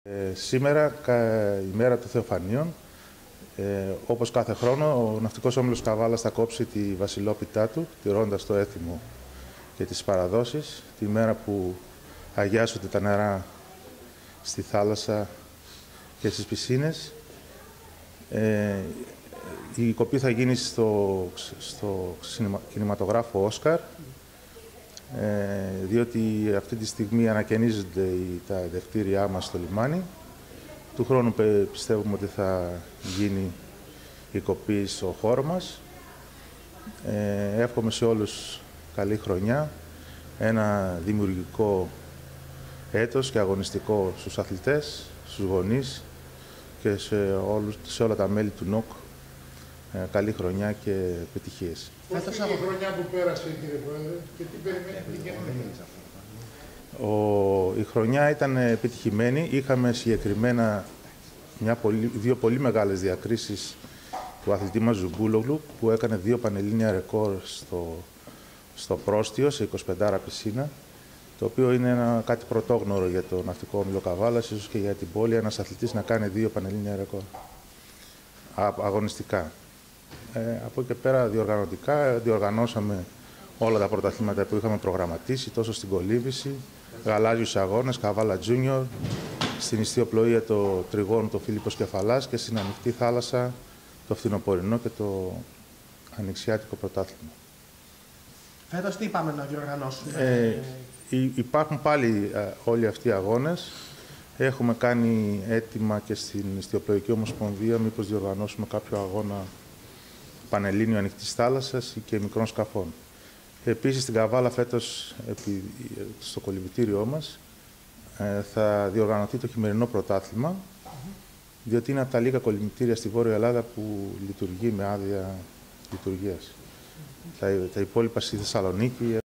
Σήμερα, ημέρα των Θεοφανίων, όπως κάθε χρόνο, ο Ναυτικός Όμιλος Καβάλας θα κόψει τη βασιλόπιτά του, τηρώντας το έθιμο και τις παραδόσεις, τη μέρα που αγιάζονται τα νερά στη θάλασσα και στις πισίνες. Η κοπή θα γίνει στο κινηματογράφο Όσκαρ, διότι αυτή τη στιγμή ανακαινίζονται τα δευτήριά μας στο λιμάνι. Του χρόνου πιστεύουμε ότι θα γίνει η κοπή στο χώρο μας. Εύχομαι σε όλους καλή χρονιά, ένα δημιουργικό έτος και αγωνιστικό στους αθλητές, στους γονείς και σε όλα τα μέλη του ΝΟΚ. Καλή χρονιά και επιτυχίες. Πώς είναι η χρονιά που πέρασε, κύριε Πρόεδρε, και τι περιμένετε? Η χρονιά ήταν επιτυχημένη. Είχαμε συγκεκριμένα δύο πολύ μεγάλες διακρίσεις του αθλητή μας Ζουγκούλογλου, που έκανε 2 πανελλήνια ρεκόρ στο πρόστιο, σε 25 πισίνα, το οποίο είναι κάτι πρωτόγνωρο για το Ναυτικό Όμιλο Καβάλας, ίσως και για την πόλη, ένας αθλητής να κάνει 2 πανελλήνια ρεκόρ αγωνιστικά. Από εκεί και πέρα διοργανωτικά, διοργανώσαμε όλα τα πρωταθλήματα που είχαμε προγραμματίσει, τόσο στην κολύμβηση, γαλάζιους αγώνες, Καβάλα Junior, στην ιστιοπλοεία το τριγώνου το Φίλιππος Κεφαλάς και στην ανοιχτή θάλασσα το φθινοπορεινό και το ανοιξιάτικο πρωτάθλημα. Φέτος τι πάμε να διοργανώσουμε? Υπάρχουν πάλι όλοι αυτοί οι αγώνες. Έχουμε κάνει έτοιμα και στην Ιστιοπλοϊκή Ομοσπονδία μήπως διοργανώσουμε κάποιο αγώνα πανελλήνιο ανοιχτής θάλασσας ή και μικρών σκαφών. Επίσης, στην Καβάλα φέτος, στο κολυμβητήριό μας, θα διοργανωθεί το χειμερινό πρωτάθλημα, διότι είναι από τα λίγα κολυμβητήρια στη Βόρεια Ελλάδα που λειτουργεί με άδεια λειτουργίας. Τα υπόλοιπα στη Θεσσαλονίκη.